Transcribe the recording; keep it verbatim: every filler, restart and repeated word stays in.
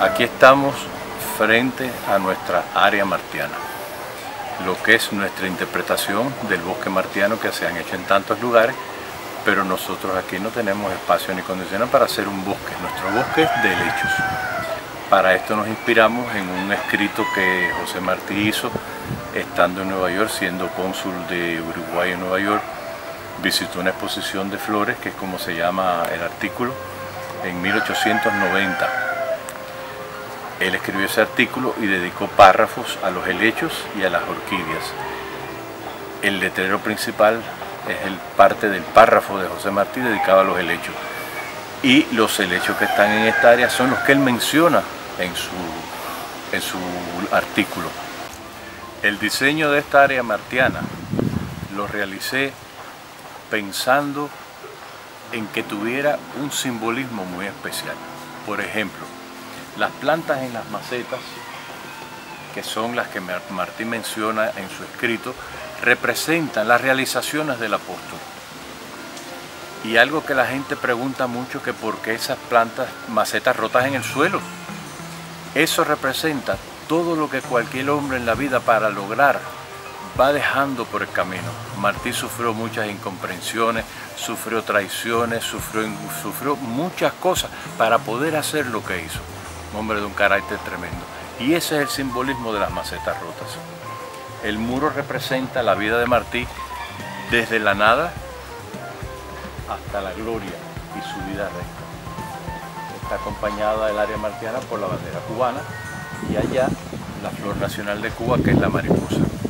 Aquí estamos frente a nuestra área martiana, lo que es nuestra interpretación del bosque martiano que se han hecho en tantos lugares, pero nosotros aquí no tenemos espacio ni condiciones para hacer un bosque. Nuestro bosque es de helechos. Para esto nos inspiramos en un escrito que José Martí hizo estando en Nueva York, siendo cónsul de Uruguay en Nueva York. Visitó una exposición de flores, que es como se llama el artículo, en mil ochocientos noventa. Él escribió ese artículo y dedicó párrafos a los helechos y a las orquídeas. El letrero principal es el parte del párrafo de José Martí dedicado a los helechos. Y los helechos que están en esta área son los que él menciona en su, en su artículo. El diseño de esta área martiana lo realicé pensando en que tuviera un simbolismo muy especial. Por ejemplo, las plantas en las macetas, que son las que Martí menciona en su escrito, representan las realizaciones del apóstol. Y algo que la gente pregunta mucho, que por qué esas plantas, macetas rotas en el suelo. Eso representa todo lo que cualquier hombre en la vida para lograr va dejando por el camino. Martí sufrió muchas incomprensiones, sufrió traiciones, sufrió, sufrió muchas cosas para poder hacer lo que hizo. Un hombre de un carácter tremendo. Y ese es el simbolismo de las macetas rotas. El muro representa la vida de Martí desde la nada hasta la gloria y su vida recta. Está acompañada del área martiana por la bandera cubana y allá la flor nacional de Cuba, que es la mariposa.